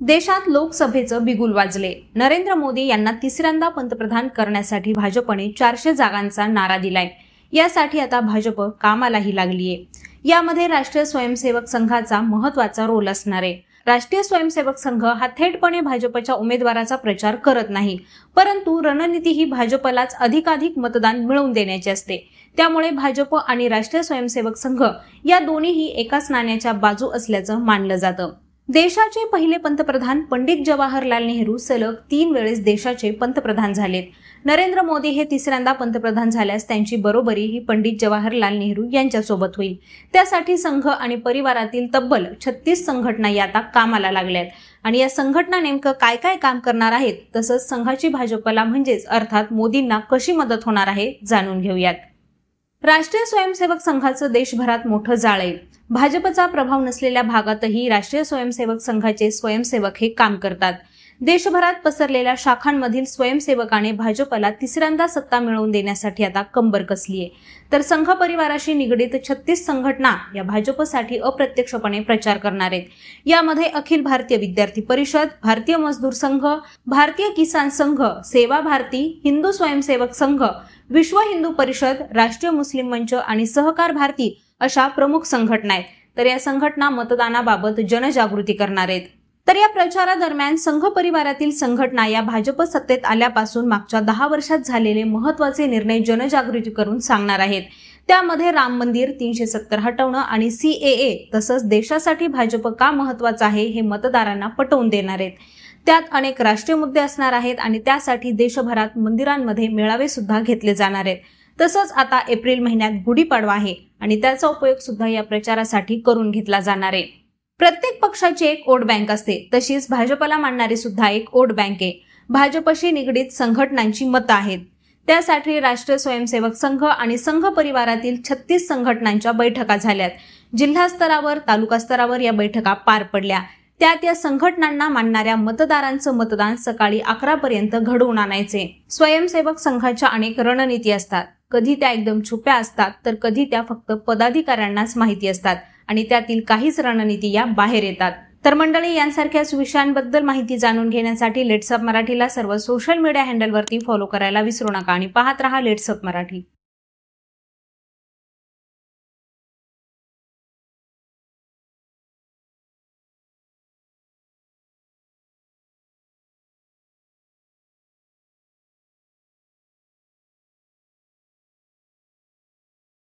देशात लोकसभेचं बिगुल वाजले। नरेंद्र मोदी यांना तिसऱ्यांदा पंतप्रधान करण्यासाठी भाजपने 400 जागांचा नारा दिलाय। यासाठी आता भाजप कामालाही लागलीये। यामध्ये राष्ट्रीय स्वयंसेवक संघाचा महत्त्वाचा रोल असणार आहे। राष्ट्रीय स्वयंसेवक संघ हा थेटपणे भाजपच्या उमेदवाराचा प्रचार करत नाही, परंतु रणनीती ही भाजपलाच अधिकाधिक मतदान मिळवून देण्याची असते। त्यामुळे भाजप आणि राष्ट्रीय स्वयंसेवक संघ या दोन्हीही एकाच नाण्याच्या बाजू असल्याचं मानलं जातं। देशाचे पहिले पंतप्रधान पंडित जवाहरलाल नेहरू सलग 3 वेळेस देशाचे पंतप्रधान झालेत। नरेंद्र मोदी हे तिसऱ्यांदा पंतप्रधान झाल्यास त्यांची बरोबरी ही पंडित जवाहरलाल नेहरू यांच्यासोबत होईल। त्यासाठी संघ आणि परिवारातील तब्बल 36 संघटना आता कामाला लागल्यात आणि या संघटना नेमकं काय काय काम करणार आहेत, तसंच संघाची भाजपला म्हणजेच अर्थात मोदींना कशी मदत होणार आहे जाणून घेऊयात। राष्ट्रीय स्वयंसेवक संघाचं देशभरात मोठं जाळ आहे। भाजपचा प्रभाव नसलेल्या भागातही राष्ट्रीय स्वयंसेवक संघाचे स्वयंसेवक हे काम करतात। देशभरात पसरलेल्या शाखांमधील स्वयंसेवकाने भाजपला तिसऱ्यांदा सत्ता मिळवून देण्यासाठी आता कंबर कसली आहे। तर संघ परिवाराशी निगडीत 36 संघटना या भाजपसाठी अप्रत्यक्षपणे प्रचार करणार आहेत। यामध्ये अखिल भारतीय विद्यार्थी परिषद, भारतीय मजदूर संघ, भारतीय किसान संघ, सेवा भारती, हिंदू स्वयंसेवक संघ, विश्व हिंदू परिषद, राष्ट्रीय मुस्लिम मंच आणि सहकार भारती अशा प्रमुख संघटना आहेत। तर या संघटना मतदानाबाबत जनजागृती करणार आहेत। तर या प्रचारादरम्यान संघ परिवारातील संघटना या भाजप सत्तेत आल्यापासून मागच्या 10 वर्षात झालेले महत्त्वाचे निर्णय जनजागृती करून सांगणार आहेत। त्यामध्ये राम मंदिर, 370 हटवणं आणि CAA तसंच देशासाठी भाजप का महत्त्वाचं आहे हे मतदारांना पटवून देणार आहेत। त्यात अनेक राष्ट्रीय मुद्दे असणार आहेत आणि त्यासाठी देशभरात मंदिरांमध्ये मेळावे सुद्धा घेतले जाणार आहेत। तसंच आता एप्रिल महिन्यात गुढीपाडवा आहे आणि त्याचा उपयोग सुद्धा या प्रचारासाठी करून घेतला जाणार आहे। प्रत्येक पक्षाची एक वोट बँक असते, तशीच भाजपला मानणारी सुद्धा एक वोट बँक आहे। भाजपशी निगडीत संघटनांची मतं आहेत। त्यासाठी राष्ट्रीय स्वयंसेवक संघ आणि संघ परिवारातील 36 संघटनांच्या बैठका झाल्यात। जिल्हा स्तरावर, तालुका स्तरावर या बैठका पार पडल्या। त्यात या संघटनांना मानणाऱ्या मतदारांचं मतदान सकाळी 11 पर्यंत घडवून आणायचे। स्वयंसेवक संघाच्या अनेक रणनीती असतात। कधी त्या एकदम छुप्या असतात, तर कधी त्या फक्त पदाधिकाऱ्यांनाच माहिती असतात आणि त्यातील काहीच रणनीती या बाहेर येतात। तर मंडळी, यांसारख्याच विषयांबद्दल माहिती जाणून घेण्यासाठी लेट्स अप मराठीला सर्व सोशल मीडिया हँडलवरती फॉलो करायला विसरू नका आणि पाहत रहा लेट्स अप मराठी।